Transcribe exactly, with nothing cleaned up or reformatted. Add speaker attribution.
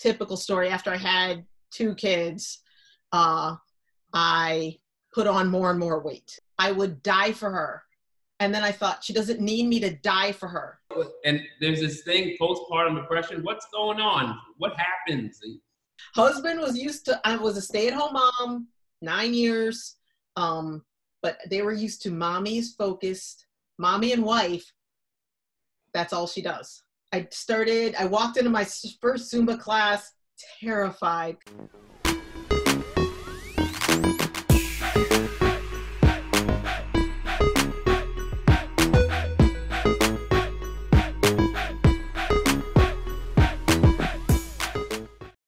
Speaker 1: typical story. After I had two kids, uh, I put on more and more weight. I would die for her. And then I thought, she doesn't need me to die for her.
Speaker 2: And there's this thing, postpartum depression. What's going on? What happens?
Speaker 1: Husband was used to, I was a stay-at-home mom, nine years. Um, but they were used to mommy's focused, mommy and wife. That's all she does. I started, I walked into my first Zumba class, terrified.